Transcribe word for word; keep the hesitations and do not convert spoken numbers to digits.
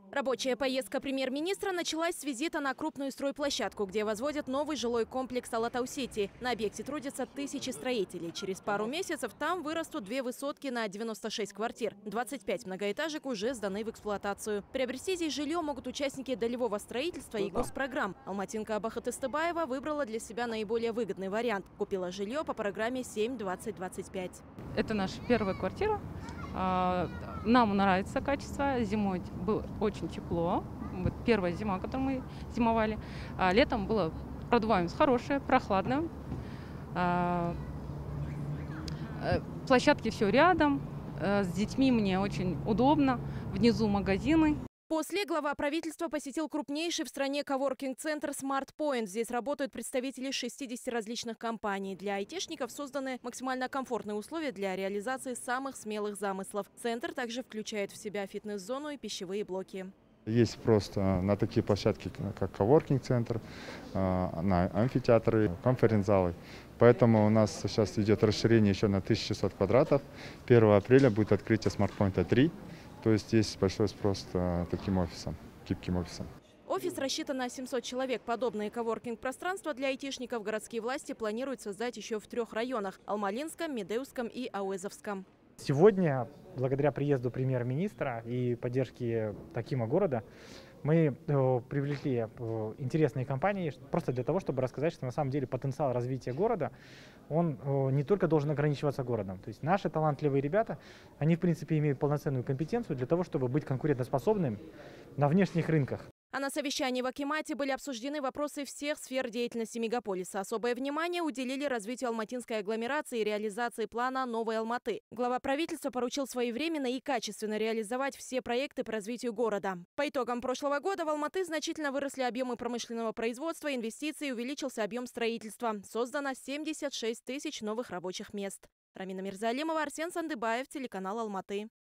Рабочая поездка премьер-министра началась с визита на крупную стройплощадку, где возводят новый жилой комплекс Алатау-Сити. На объекте трудятся тысячи строителей. Через пару месяцев там вырастут две высотки на девяносто шесть квартир. двадцать пять многоэтажек уже сданы в эксплуатацию. Приобрести здесь жилье могут участники долевого строительства и госпрограмм. Алматинка Абахат Истыбаева выбрала для себя наиболее выгодный вариант. Купила жилье по программе семь двадцать двадцать пять. Это наша первая квартира. Нам нравится качество. Зимой было очень тепло. Вот первая зима, которую мы зимовали. А летом было продуваемость хорошая, прохладная. Площадки все рядом. С детьми мне очень удобно. Внизу магазины. После глава правительства посетил крупнейший в стране коворкинг-центр Smart Point. Здесь работают представители шестидесяти различных компаний. Для айтишников созданы максимально комфортные условия для реализации самых смелых замыслов. Центр также включает в себя фитнес-зону и пищевые блоки. Есть просто на такие площадки, как коворкинг-центр, на амфитеатры, конференц-залы. Поэтому у нас сейчас идет расширение еще на тысячу шестьсот квадратов. первого апреля будет открытие Smart Point три. То есть есть большой спрос таким офисом, гибким офисом. Офис рассчитан на семьсот человек. Подобные коворкинг-пространства для айтишников городские власти планируют создать еще в трех районах – Алмалинском, Медеуском и Ауэзовском. Сегодня, благодаря приезду премьер-министра и поддержке Такима города, мы привлекли интересные компании просто для того, чтобы рассказать, что на самом деле потенциал развития города, он не только должен ограничиваться городом. То есть наши талантливые ребята, они в принципе имеют полноценную компетенцию для того, чтобы быть конкурентоспособными на внешних рынках. А на совещании в Акимате были обсуждены вопросы всех сфер деятельности мегаполиса. Особое внимание уделили развитию алматинской агломерации и реализации плана Новой Алматы. Глава правительства поручил своевременно и качественно реализовать все проекты по развитию города. По итогам прошлого года в Алматы значительно выросли объемы промышленного производства, инвестиций, увеличился объем строительства. Создано семьдесят шесть тысяч новых рабочих мест. Рамина Мирзалимова, Арсен Сандыбаев, телеканал Алматы.